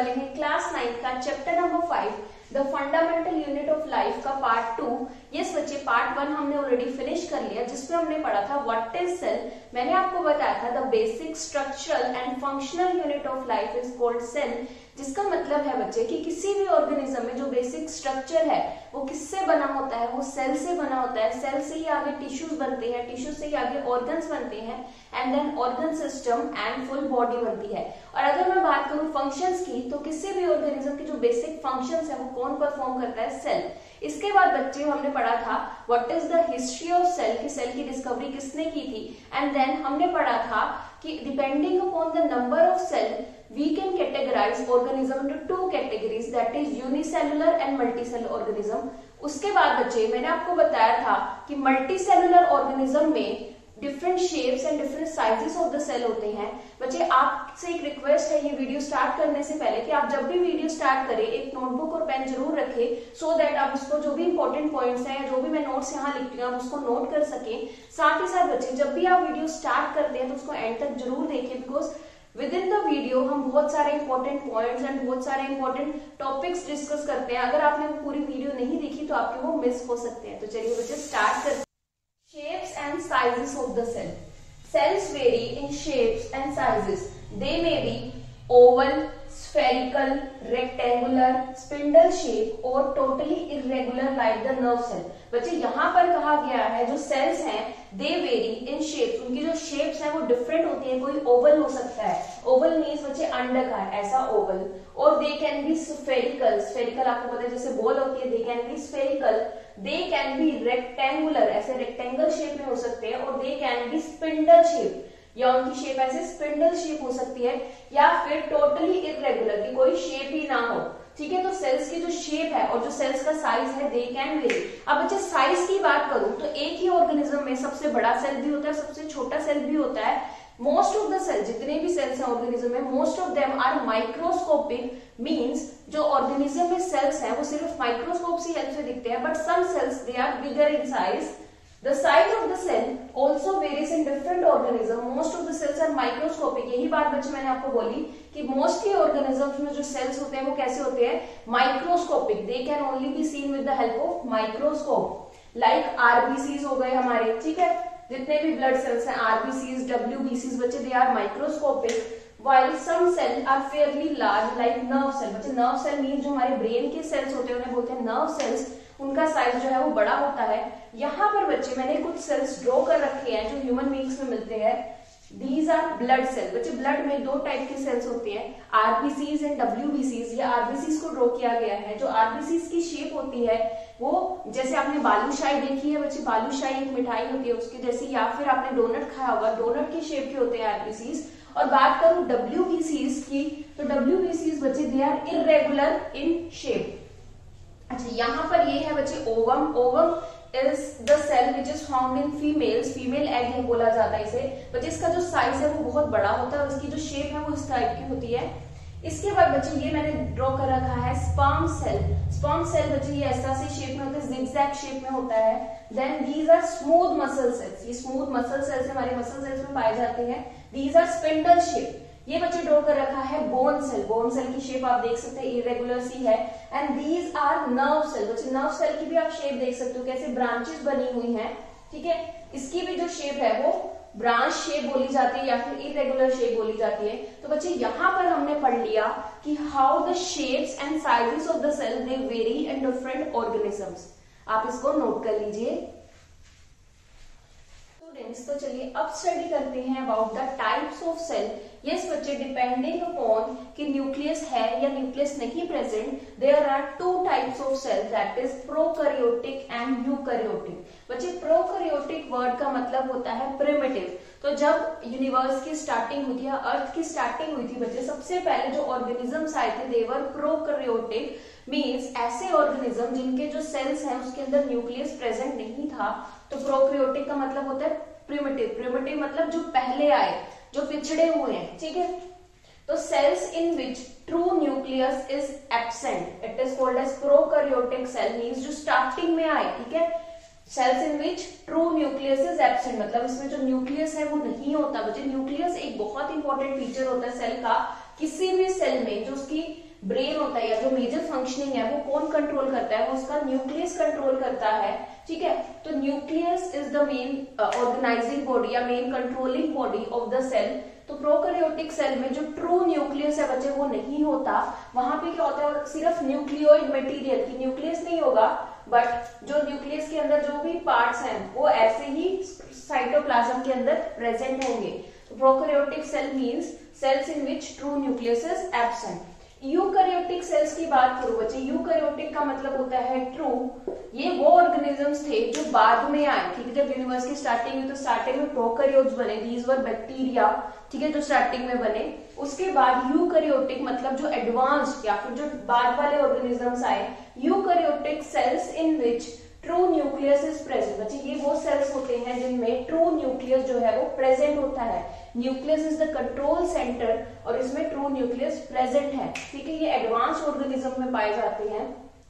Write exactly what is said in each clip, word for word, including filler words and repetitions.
वाले हैं class ninth का chapter number five the fundamental unit of life का पार्ट टू। यस बच्चे, पार्ट वन हमने ऑलरेडी फिनिश कर लिया जिसमें हमने पढ़ा था व्हाट इज सेल। मैंने आपको बताया था the basic structural and functional unit of life is called cell, जिसका मतलब है बच्चे कि किसी भी ऑर्गेनिज्म में जो बेसिक स्ट्रक्चर है वो किससे बना होता है, वो सेल से बना होता है। सेल से ही आगे टिश्यूज बनते हैं, टिश्यू से ही आगे ऑर्गन्स बनते हैं and then organ system and full body बनती है। और अगर मैं बात करूं फंक्शंस की, तो किसी भी ऑर्गेनिज्म की जो बेसिक फंक्शंस है वो कौन परफॉर्म करता है, सेल। इसके बाद बच्चे हमने पढ़ा था what is the history of cell, कि सेल की डिस्कवरी किसने की थी। एंड देन हमने पढ़ा था कि depending upon the number of cell we can categorize organism into two categories, that is unicellular and multicellular organism। उसके बाद बच्चे मैंने आपको बताया था कि मल्टीसेलुलर ऑर्गेनिज्म में different shapes and different sizes of the cell होते हैं। बच्चे आपसे एक रिक्वेस्ट है ये वीडियो स्टार्ट करने से पहले कि आप जब भी वीडियो स्टार्ट करें एक नोटबुक और पेन जरूर रखें, सो दैट आप उसको जो भी इंपॉर्टेंट पॉइंट्स हैं या जो भी मैं नोट्स यहाँ लिखती हूँ आप उसको नोट कर सकें। साथ ही साथ बच्चे जब भी आप वीडियो स्टार्ट करते हैं तो उसको एंड तक जरूर देखें, because within the video हम बहुत सारे इंपॉर्टेंट पॉइंट्स एंड बहुत सारे इंपॉर्टेंट टॉपिक्स डिस्कस करते हैं। अगर आपने वो पूरी वीडियो नहीं देखी तो आपके वो मिस हो सकते हैं। तो चलिए बच्चे स्टार्ट करते हैं। Shapes and sizes of the cell. Cells vary in shapes and sizes. They may be oval, spherical, rectangular, spindle shape और totally irregular like the nerve cell। बच्चे यहाँ पर कहा गया है जो सेल्स हैं they vary in shapes, उनकी जो शेप्स हैं वो डिफरेंट होती हैं। कोई ओवल हो सकता है, ओवल मीन्स बच्चे अंडाकार ऐसा ओवल, और they can be spherical, spherical आपको पता है जैसे बॉल होती है, they can be spherical, they can be rectangular ऐसे रेक्टेंगल शेप में हो सकते हैं, और they can be spindle shape या उनकी शेप ऐसे स्पिंडल शेप हो सकती है, या फिर टोटली इरेगुलर की कोई शेप ही ना हो। ठीक है, तो सेल्स की जो शेप है और जो सेल्स का साइज है दे कैन वेरी। अब बच्चे साइज की बात करूं तो एक ही ऑर्गेनिज्म में सबसे बड़ा सेल भी होता है, सबसे छोटा सेल भी होता है। मोस्ट ऑफ द सेल, जितने भी सेल्स हैं ऑर्गेनिज्म में, most of them are microscopic, means जो ऑर्गेनिज्म में सेल्स हैं वो सिर्फ माइक्रोस्कोप की हेल्प से दिखते हैं, but some cells they are bigger in size. The size of the cell also varies in different organism. Most of the cells are microscopic। यही बात बच्चे मैंने आपको बोली कि mostly organisms में जो cells होते हैं वो कैसे होते हैं, microscopic। They can only be seen with the help of microscope। Like R B Cs हो गए हमारे, ठीक है, जितने भी blood cells हैं R B Cs, W B Cs बच्चे they are microscopic। While some cells are fairly large like nerve cell। बच्चे nerve cell means जो हमारे brain के cells होते हैं उन्हें बोलते हैं nerve cells, उनका साइज जो है वो बड़ा होता है। यहाँ पर बच्चे मैंने कुछ सेल्स ड्रॉ कर रखे हैं जो ह्यूमन बीइंग्स में मिलते हैं। These are blood cell. बच्चे ब्लड में दो टाइप के सेल्स होते हैं, आरबीसीज एंड डब्ल्यूबीसीज। या आरबीसीज को ड्रॉ किया गया है। जो आरबीसीज की शेप होती है वो जैसे आपने बालूशाही देखी है बच्चे, बालूशाही एक मिठाई होती है उसके जैसी, या फिर आपने डोनट खाया होगा, डोनट की शेप के होते हैं आरबीसीज। और बात करूं डब्ल्यूबीसीज की, तो डब्ल्यूबीसीज बच्चे they are irregular in shape. अच्छा, यहाँ पर ये है बच्चे ovum. Ovum is the cell which is found in females. Female egg है बोला जाता है इसे। बच्चे इसका जो साइज है वो बहुत बड़ा होता है, उसकी जो शेप है वो इस टाइप की होती है। इसके बाद बच्चे ये मैंने ड्रॉ कर रखा है स्पर्म सेल। स्पर्म सेल बच्चे ये ऐसा सी शेप में होता है, जिगजैग शेप में होता है। Then these are smooth muscle cells. ये स्मूथ मसल सेल्स हमारे मसल सेल्स में पाए जाते हैं। These are spindle shape. ये बच्चे ड्रॉ कर रखा है बोन सेल। बोन सेल की शेप आप देख सकते हैं इरेगुलर सी है। And these are nerve cell. बच्चे नर्व सेल की भी आप शेप देख सकते हो, कैसे ब्रांचेस बनी हुई हैं। ठीक है, इसकी भी जो शेप है वो ब्रांच शेप बोली जाती है या फिर इरेगुलर शेप बोली जाती है। तो बच्चे यहाँ पर हमने पढ़ लिया कि how the shapes and sizes of the cell they vary in different organisms. आप इसको नोट कर लीजिए। तो चलिए अब स्टडी करते हैं about the types of cell. Yes बच्चे, डिपेंडिंग अपॉन कि न्यूक्लियस है या न्यूक्लियस नहीं present, there are two types of cell, that is prokaryotic and eukaryotic. बच्चे प्रोकैरियोटिक वर्ड का मतलब होता है प्रिमिटिव। तो जब यूनिवर्स की स्टार्टिंग हुई थी या अर्थ की स्टार्टिंग हुई थी बच्चे, सबसे पहले जो ऑर्गेनिजम्स आए थे देवर प्रोकैरियोटिक, मीन्स ऐसे ऑर्गेनिज्म जिनके जो सेल्स हैं उसके अंदर न्यूक्लियस प्रेजेंट नहीं था। तो प्रोकैरियोटिक का मतलब होता है प्रिमिटिव। प्रिमिटिव मतलब जो पहले आए, जो पिछड़े हुए हैं। ठीक है, तो cells in which true nucleus is absent, it is called as prokaryotic cell, means जो स्टार्टिंग में आए। ठीक है, cells in which true nucleus is absent मतलब इसमें जो न्यूक्लियस है वो नहीं होता। बच्चे न्यूक्लियस एक बहुत इंपॉर्टेंट फीचर होता है सेल का। किसी भी सेल में जो उसकी ब्रेन होता है या जो मेजर फंक्शनिंग है वो कौन कंट्रोल करता है, वो उसका न्यूक्लियस कंट्रोल करता है, ठीक है। तो nucleus is the main organising body या main controlling body of the cell. तो प्रोकैरियोटिक सेल में जो ट्रू न्यूक्लियस है बच्चे वो नहीं होता, वहां पे क्या होता है सिर्फ न्यूक्लियोइड मटेरियल की न्यूक्लियस नहीं होगा, बट जो न्यूक्लियस के अंदर जो भी पार्ट्स हैं वो ऐसे ही साइटोप्लाज्म के अंदर प्रेजेंट होंगे। तो prokaryotic cell means cells in which true nucleus is absent. Eukaryotic cells की बात करूं बच्चे, यूकैरियोटिक का मतलब होता है ट्रू, ये वो ऑर्गेनिजम्स थे जो बाद में आए, ठीक है। जब यूनिवर्स की स्टार्टिंग हुई तो स्टार्टिंग में प्रोकैरियोट्स बने, दीज वर बैक्टीरिया, ठीक है, जो स्टार्टिंग में बने। उसके बाद यूकैरियोटिक मतलब जो एडवांस्ड या फिर जो बाद वाले ऑर्गेनिजम्स आए, eukaryotic cells in which true nucleus is present. बच्चे ये वो सेल्स होते हैं जिनमें ट्रू न्यूक्लियस जो है वो प्रेजेंट होता है। Nucleus is the control centre और इसमें ट्रू न्यूक्लियस प्रेजेंट है, ठीक है। ये एडवांस ऑर्गेनिज्म में पाए जाते हैं।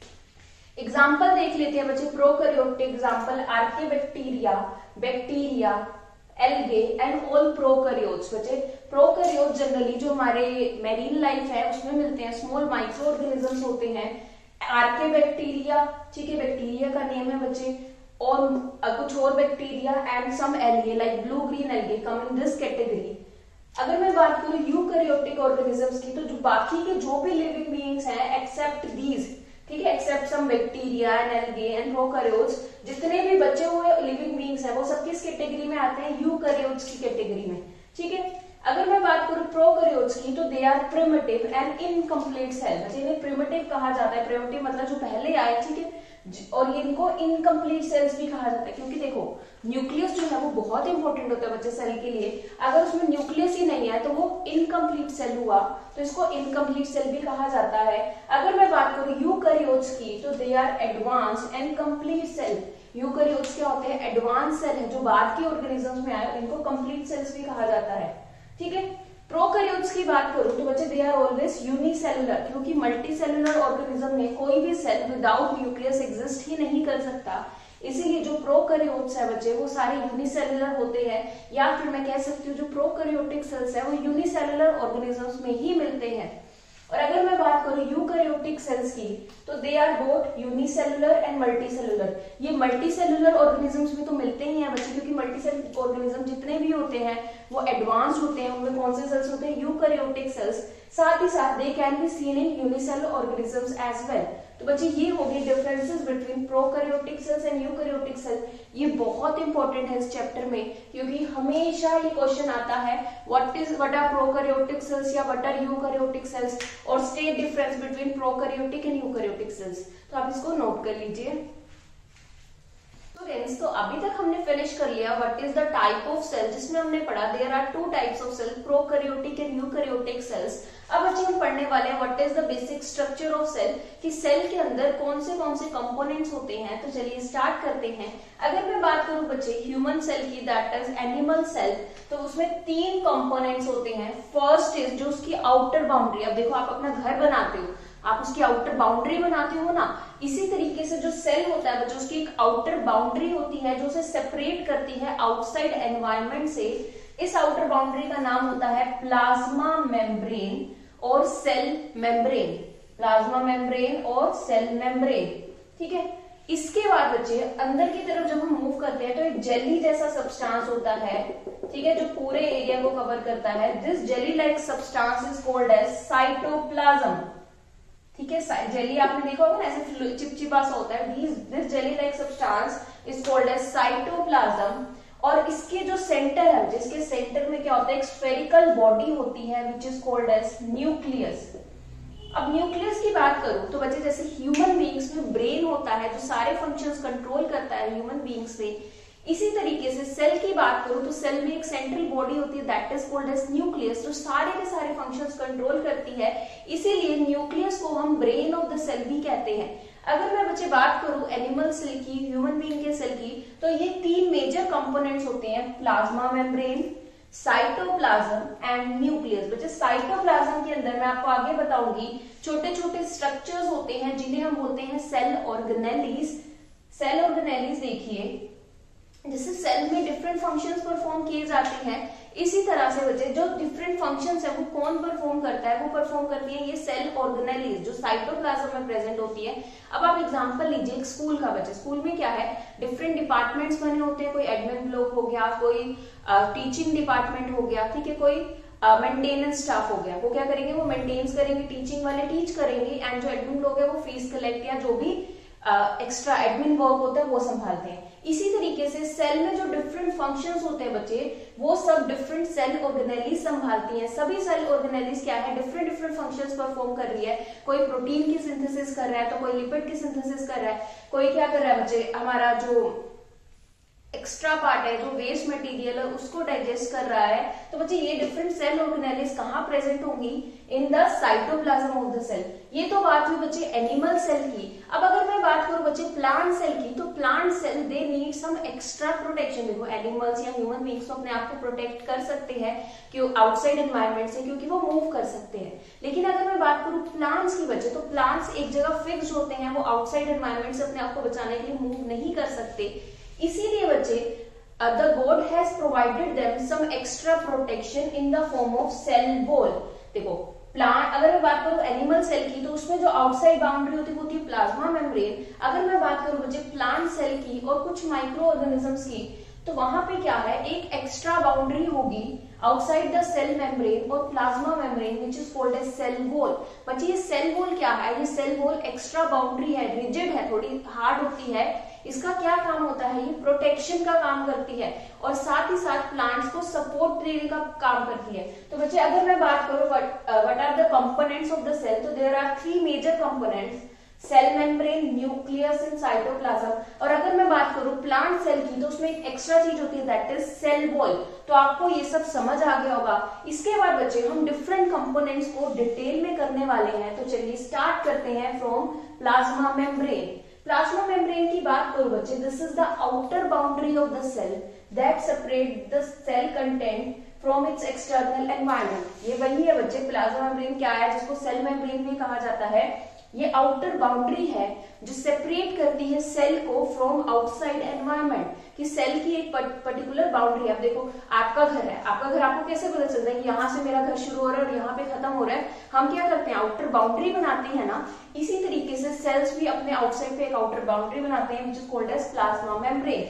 एग्जाम्पल देख लेते हैं बच्चे prokaryotic example archaebacteria, bacteria, algae and all prokaryotes. बच्चे प्रोकैरियोट जनरली जो हमारे मैरीन लाइफ है उसमें मिलते हैं, स्मॉल माइक्रो ऑर्गेनिजम्स होते हैं। आर्किबैक्टीरिया, ठीक है, बैक्टीरिया का नेम है बच्चे, और कुछ और bacteria and some algae like blue green algae come in this category. अगर मैं बात करूं यूकैरियोटिक ऑर्गेनिजम्स की, तो जो बाकी के जो भी लिविंग बीइंग्स हैं एक्सेप्ट दीज, ठीक है, except some bacteria and algae and prokaryotes, जितने भी बचे हुए लिविंग बीइंग्स हैं वो सब किस कैटेगरी में आते हैं, यूकैरियोट्स की कैटेगरी में, ठीक है। अगर मैं बात करूं प्रोकैरियोट्स की, तो they are primitive and incomplete cell. इन्हें प्रिमिटिव कहा जाता है, प्रिमिटिव मतलब जो पहले आए, ठीक है, और ये इनको इनकम्प्लीट सेल्स भी कहा जाता है, क्योंकि देखो न्यूक्लियस जो है वो बहुत इंपॉर्टेंट होता है बच्चे सेल के लिए। अगर उसमें न्यूक्लियस ही नहीं है तो वो इनकम्प्लीट सेल हुआ, तो इसको इनकम्प्लीट सेल भी कहा जाता है। अगर मैं बात करूं यूकैरियोट्स की, तो they are advance and complete cell. Eukaryotes क्या होते हैं, एडवांस सेल है जो बाद के ऑर्गेनिजम्स में आए, इनको कंप्लीट सेल्स भी कहा जाता है, ठीक है। प्रोकैरियोट्स की बात करूं तो बच्चे दे आर ऑलवेज यूनिसेलुलर, क्योंकि मल्टीसेलुलर ऑर्गेनिज्म में कोई भी सेल विदाउट न्यूक्लियस एग्जिस्ट ही नहीं कर सकता। इसीलिए जो प्रोकैरियोट्स है बच्चे वो सारे यूनिसेलुलर होते हैं, या फिर मैं कह सकती हूँ जो प्रोकैरियोटिक सेल्स है वो यूनिसेलुलर ऑर्गेनिजम्स में ही मिलते हैं। और अगर मैं बात करूं यूकैरियोटिक सेल्स की, तो they are both unicellular and multicellular. ये मल्टीसेलुलर ऑर्गेनिजम्स में तो मिलते ही हैं बच्चे, क्योंकि मल्टीसेलुलर ऑर्गेनिज्म जितने भी होते हैं वो एडवांस्ड होते हैं। उनमें कौन से सेल्स होते हैं, यूकैरियोटिक सेल्स। साथ ही साथ they can be seen in unicellular organisms as well. तो बच्चे ये हो गई differences between prokaryotic cells and eukaryotic cell. ये बहुत इंपॉर्टेंट है इस चैप्टर में, क्योंकि हमेशा ये क्वेश्चन आता है what is what are prokaryotic cells या व्हाट आर यूकैरियोटिक सेल्स, और state difference between prokaryotic and eukaryotic cells. तो आप इसको नोट कर लीजिए स्टूडेंट्स। तो अभी तक हमने फिनिश कर लिया what is the type of cell, जिसमें हमने पढ़ा there are two types of cell, prokaryotic and eukaryotic cells. अब बच्चे हम पढ़ने वाले हैं what is the basic structure of cell, कि सेल के अंदर कौन से कौन से कंपोनेंट्स होते हैं। तो चलिए स्टार्ट करते हैं। अगर मैं बात करूं बच्चे ह्यूमन सेल की, दैट इज एनिमल सेल, तो उसमें तीन कंपोनेंट्स होते हैं। फर्स्ट इज जो उसकी आउटर बाउंड्री, अब देखो आप अपना घर बनाते हो, आप उसकी आउटर बाउंड्री बनाते हो ना, इसी तरीके से जो सेल होता है बच्चों उसकी एक आउटर बाउंड्री होती है जो उसे सेपरेट करती है आउटसाइड एनवायरनमेंट से। इस आउटर बाउंड्री का नाम होता है प्लाज्मा मेम्ब्रेन और सेल मेम्ब्रेन। प्लाज्मा मेम्ब्रेन और सेल मेम्ब्रेन, ठीक है। इसके बाद बच्चे अंदर की तरफ जब हम मूव करते हैं तो एक जेली जैसा सब्सटेंस होता है, ठीक है, जो पूरे एरिया को कवर करता है। This jelly like substance is called as cytoplasm, ठीक है। जेली आपने देखा होगा ना, ऐसे चिपचिपा सा होता है। This jelly like substance is called as cytoplasm. और इसके जो सेंटर है, जिसके सेंटर में क्या होता है, एक स्फेरिकल बॉडी होती है which is called as nucleus. अब न्यूक्लियस की बात करूं तो बच्चे जैसे ह्यूमन बीइंग्स में ब्रेन होता है जो सारे फंक्शंस कंट्रोल करता है ह्यूमन बीइंग्स में, इसी तरीके से सेल की बात करूं तो सेल में एक सेंट्रल बॉडी होती है that is called as nucleus, जो सारे के सारे फंक्शंस कंट्रोल करती है। इसीलिए न्यूक्लियस को हम ब्रेन ऑफ द सेल भी कहते हैं। अगर मैं बच्चे बात करूं एनिमल सेल की, ह्यूमन बीइंग के सेल की, तो ये तीन मेजर कंपोनेंट्स होते हैं, plasma membrane, cytoplasm and nucleus. बच्चे साइटोप्लाज्म के अंदर मैं आपको आगे बताऊंगी छोटे छोटे स्ट्रक्चर्स होते हैं जिन्हें हम बोलते हैं सेल ऑर्गेनेलीज। सेल ऑर्गेनेलीज देखिए, जिससे सेल में डिफरेंट फंक्शंस परफॉर्म किए जाते हैं। इसी तरह से से बच्चे जो डिफरेंट फंक्शंस है वो कौन परफॉर्म करता है, वो परफॉर्म करती है ये सेल ऑर्गेनेलिज जो साइटोप्लाज्म में प्रेजेंट होती है। अब आप एग्जांपल लीजिए एक स्कूल का बच्चे, स्कूल में क्या है डिफरेंट डिपार्टमेंट्स बने होते हैं, कोई एडमिन ब्लॉक हो गया, कोई टीचिंग डिपार्टमेंट हो गया, ठीक है, कोई मेंटेनेंस स्टाफ हो गया, वो क्या करेंगे, वो मेंटेन्स करेंगे, टीचिंग वाले टीच करेंगे, एंड जो एडमिन लोग है वो फीस कलेक्ट या जो भी एक्स्ट्रा एडमिन वर्क होता है वो संभालते हैं। इसी तरीके से सेल में जो डिफरेंट फंक्शंस होते हैं बच्चे वो सब डिफरेंट सेल ऑर्गेनेलिज संभालती हैं। सभी सेल ऑर्गेनेलिज क्या है, डिफरेंट डिफरेंट फंक्शंस परफॉर्म कर रही है। कोई प्रोटीन की सिंथेसिस कर रहा है तो कोई लिपिड की सिंथेसिस कर रहा है, कोई क्या कर रहा है बच्चे, हमारा जो एक्स्ट्रा पार्ट है, जो वेस्ट मटेरियल है उसको डाइजेस्ट कर रहा है। तो बच्चे ये डिफरेंट सेल ऑर्गेनेलिज कहाँ प्रेजेंट होंगी, in the cytoplasm of the cell. ये तो बात हुई बच्चे एनिमल सेल की। अब अगर मैं बात करूं बच्चे प्लांट सेल की, तो plant cell they need some extra protection. देखो एनिमल्स या ह्यूमन बींग्स तो अपने आप को प्रोटेक्ट कर सकते हैं क्यों आउटसाइड एनवायरमेंट से, क्योंकि वो मूव कर सकते हैं। लेकिन अगर मैं बात करूं प्लांट्स की बच्चे, तो प्लांट्स एक जगह फिक्स होते हैं, वो आउटसाइड एनवायरमेंट से अपने आप को बचाने के लिए मूव नहीं कर सकते। इसीलिए बच्चे the God has provided them some extra protection in the form of cell wall. देखो प्लांट, अगर मैं बात करूं एनिमल सेल की, तो उसमें जो आउटसाइड बाउंड्री होती है वो होती है प्लाज्मा मेम्ब्रेन। अगर मैं बात करूं बच्चे प्लांट सेल की और कुछ माइक्रो ऑर्गेनिजम्स की, तो वहां पे क्या है, एक एक्स्ट्रा बाउंड्री होगी आउटसाइड द सेल मेम्ब्रेन और plasma membrane which is called as cell wall. बच्चे ये सेल वॉल क्या है, ये सेल वॉल एक्स्ट्रा बाउंड्री है, रिजिड है, थोड़ी हार्ड होती है। इसका क्या काम होता है, ये प्रोटेक्शन का काम करती है और साथ ही साथ प्लांट्स को सपोर्ट देने का काम करती है। तो बच्चे अगर मैं बात करूं what are the components of the cell, तो there are three major components, cell membrane, nucleus and cytoplasm. और अगर मैं बात करूं प्लांट सेल की, तो उसमें एक एक्स्ट्रा चीज होती है दैट इज सेल वॉल। तो आपको ये सब समझ आ गया होगा। इसके बाद बच्चे हम डिफरेंट कंपोनेंट्स को डिटेल में करने वाले हैं। तो चलिए स्टार्ट करते हैं from plasma membrane. Plasma membrane की बात करूं बच्चे, this is the outer boundary of the cell that separate the cell content from its external environment. ये वही है बच्चे प्लाज्मा मेम्ब्रेन क्या है, जिसको सेल मेम्ब्रेन भी कहा जाता है। ये आउटर बाउंड्री है जो सेपरेट करती है सेल को फ्रॉम आउटसाइड एनवायरनमेंट, कि सेल की एक पर्टिकुलर बाउंड्री है। अब देखो आपका घर है, आपका घर आपको कैसे पता चलता है कि यहाँ से मेरा घर शुरू हो रहा है और यहाँ पे खत्म हो रहा है, हम क्या करते हैं आउटर बाउंड्री बनाते हैं ना। इसी तरीके से सेल्स भी अपने आउटसाइड पे एक आउटर बाउंड्री बनाते हैं which is called as plasma membrane.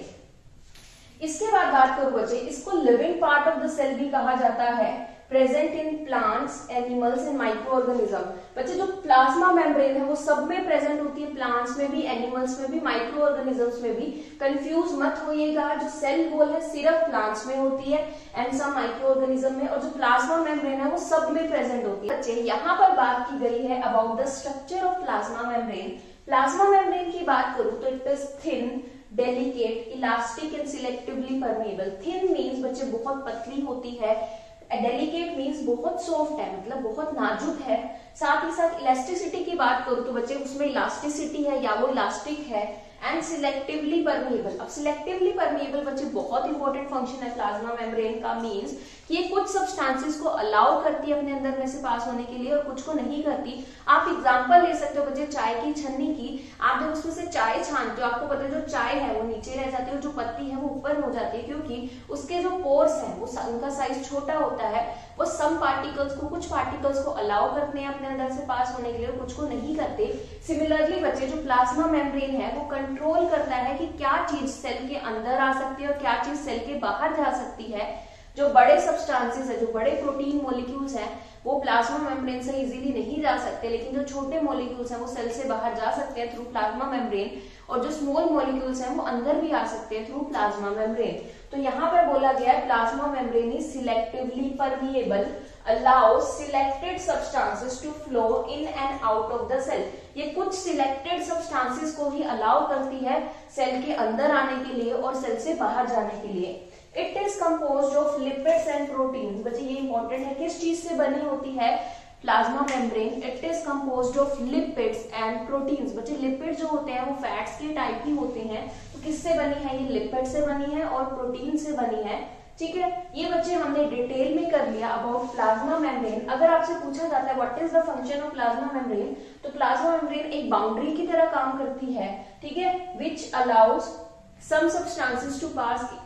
इसके बाद बात करूं बच्चे, इसको living part of the cell भी कहा जाता है, present in plants, animals and micro organism. बच्चे जो प्लाज्मा मेम्ब्रेन है वो सब में प्रेजेंट होती है, प्लांट्स में भी, एनिमल्स में भी, माइक्रो ऑर्गेनिजम्स में भी। कंफ्यूज मत होइएगा, जो सेल वॉल है सिर्फ प्लांट्स में होती है एंड सम माइक्रो ऑर्गेनिज्म में, और जो प्लाज्मा मेम्ब्रेन है वो सब में प्रेजेंट होती है। बच्चे यहाँ पर बात की गई है about the structure of plasma membrane. Plasma membrane की बात करूं तो it is thin, delicate, elastic and selectively permeable. Thin means बच्चे बहुत पतली होती है, डेलिकेट मीन्स बहुत सॉफ्ट है, मतलब बहुत नाजुक है। साथ ही साथ इलास्टिसिटी की बात करूं तो बच्चे उसमें इलास्टिसिटी है या वो इलास्टिक है, एंड सिलेक्टिवली परमेबल। अब सिलेक्टिवली परमेबल बच्चे बहुत इंपॉर्टेंट फंक्शन है प्लाज्मा मेम्ब्रेन का, मीन्स कि ये कुछ सब्सटेंसेस को अलाउ करती है अपने अंदर में से पास होने के लिए और कुछ को नहीं करती। आप एग्जांपल ले सकते हो बच्चे चाय की छन्नी की। आप जब उसमें से चाय छानते हो आपको पता है जो चाय है वो नीचे रह जाती है और जो पत्ती है वो ऊपर हो जाती है, क्योंकि उसके जो पोर्स है वो उनका साइज छोटा होता है। वो सम पार्टिकल्स को, कुछ पार्टिकल्स को अलाउ करते हैं अपने अंदर से पास होने के लिए और कुछ को नहीं करते। सिमिलरली बच्चे जो प्लाज्मा मेम्ब्रेन है वो कंट्रोल करता है कि क्या चीज सेल के अंदर आ सकती है और क्या चीज सेल के बाहर जा सकती है। जो बड़े सब्सटेंसेस है, जो बड़े प्रोटीन मॉलिक्यूल्स हैं वो प्लाज्मा मेम्ब्रेन से इजीली नहीं जा सकते, लेकिन जो छोटे मॉलिक्यूल्स हैं वो सेल से बाहर जा सकते हैं थ्रू प्लाज्मा मेम्ब्रेन, और जो स्मॉल मॉलिक्यूल्स हैं वो अंदर भी आ सकते हैं थ्रू प्लाज्मा मेम्ब्रेन। तो यहाँ पर बोला गया है plasma membrane is selectively permeable, allows selected substances to flow in and out of the cell। ये कुछ सिलेक्टेड सब्सटेंसेस को ही अलाउ करती है सेल के अंदर आने के लिए और सेल से बाहर जाने के लिए। It is composed of lipids and proteins. बच्चे ये इंपॉर्टेंट है, किस चीज से बनी होती है plasma membrane? It is composed of lipids and proteins. बच्चे लिपिड जो होते हैं वो फैट्स के टाइप ही होते हैं, तो किससे बनी है? ये लिपिड से बनी है और प्रोटीन से बनी है। ठीक है, ये बच्चे हमने डिटेल में कर लिया अबाउट प्लाज्मा मेम्ब्रेन। अगर आपसे पूछा जाता है what is the function of plasma membrane, तो प्लाज्मा मेम्ब्रेन एक बाउंड्री की तरह काम करती है, ठीक है, which allows some substances to pass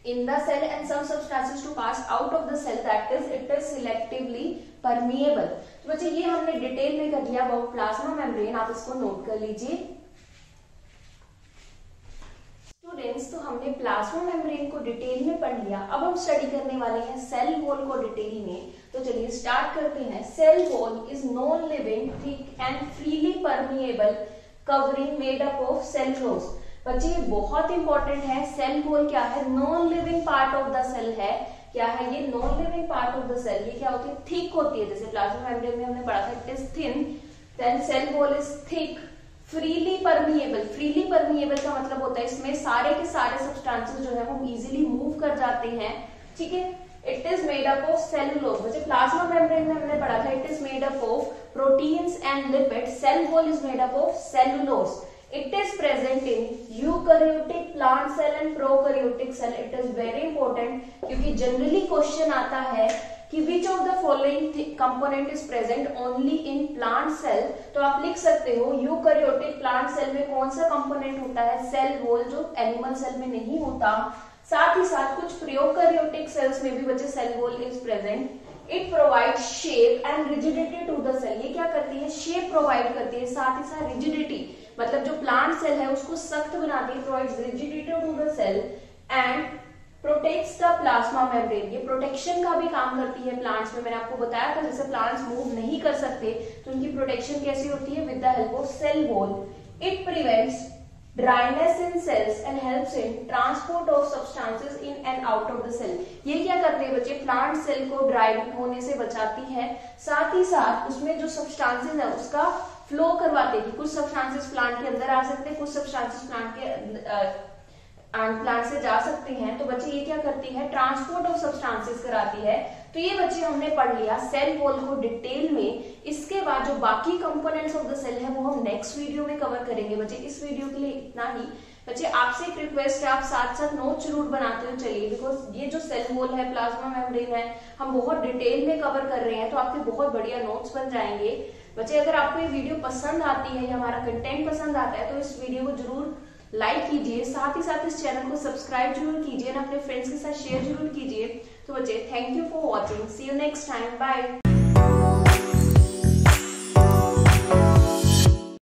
in the cell and some substances to pass out of the cell, that is it is selectively permeable। तो बच्चे ये हमने डिटेल में कर लिया अबाउट प्लाज्मा मेम्ब्रेन, आप इसको नोट कर लीजिए। स्टूडेंट्स, तो हमने प्लाज्मा मेम्ब्रेन को डिटेल में पढ़ लिया। अब हम स्टडी करने वाले हैं सेल वॉल को डिटेल में। तो चलिए स्टार्ट करते हैं। Cell wall is non living thick and freely permeable covering made up of cellulose. बच्चे ये बहुत इंपॉर्टेंट है। सेल वॉल क्या है? Non living part of the cell है। क्या है ये? Non living part of the cell. ये क्या होती है? थिक होती है। जैसे प्लाज्मा मेम्ब्रेन में हमने पढ़ा था it is thin, then cell wall is thick, freely permeable. Freely permeable का मतलब होता है इसमें सारे के सारे सब्सटेंसेस जो है वो इजीली मूव कर जाते हैं। ठीक है। It is made up of cellulose. वैसे प्लाज्मा मेम्ब्रेन में हमने पढ़ा था it is made up of proteins and lipid. Cell wall is made up of cellulose. It is present in eukaryotic plant cell and prokaryotic cell. It is very important क्योंकि generally question आता है कि which of the following component is present only in plant cell। तो आप लिख सकते हो eukaryotic plant cell में कौन सा कंपोनेंट होता है? सेल वॉल, जो एनिमल सेल में नहीं होता। साथ ही साथ कुछ प्रोकैरियोटिक सेल्स में भी बच्चे cell wall is present. It provide shape and rigidity to the cell. ये क्या करती है? शेप प्रोवाइड करती है, साथ ही साथ रिजिडिटी, मतलब जो प्लांट सेल है उसको सख्त बनाती है। Provides rigidity to the cell and protects the plasma membrane. ये प्रोटेक्शन का भी काम करती है प्लांट्स में। मैंने आपको बताया था जैसे प्लांट्स मूव नहीं कर सकते तो उनकी प्रोटेक्शन कैसी होती है? With the help of cell wall. It prevents dryness in cells and helps in transport of substances in and out of the cell. ये क्या करते हैं बच्चे? प्लांट सेल को ड्राई होने से बचाती है, साथ ही साथ उसमें जो सब्सटेंसेस है उसका फ्लो करवाते हैं। कुछ सब्सटेंसेस प्लांट के अंदर आ सकते हैं, कुछ सब्सटेंसेस प्लांट के प्लांट से जा सकते हैं। तो बच्चे ये क्या करती है? ट्रांसपोर्ट ऑफ सब्सटेंसेस कराती है। तो ये बच्चे हमने पढ़ लिया सेल वॉल को डिटेल में। इसके बाद जो बाकी कंपोनेंट्स ऑफ द सेल है वो हम नेक्स्ट वीडियो में कवर करेंगे। बच्चे इस वीडियो के लिए इतना ही। बच्चे आपसे एक रिक्वेस्ट है, आप साथ साथ नोट जरूर बनाते हो चलिए, बिकॉज ये जो सेल वॉल है, प्लाज्मा मेम्ब्रेन है, हम बहुत डिटेल में कवर कर रहे हैं तो आपके बहुत बढ़िया नोट्स बन जाएंगे। बच्चे अगर आपको ये वीडियो पसंद आती है या हमारा कंटेंट पसंद आता है तो इस वीडियो को जरूर लाइक कीजिए, साथ ही साथ इस चैनल को सब्सक्राइब जरूर कीजिए और अपने फ्रेंड्स के साथ शेयर जरूर कीजिए। तो बच्चे thank you for watching, see you next time, bye.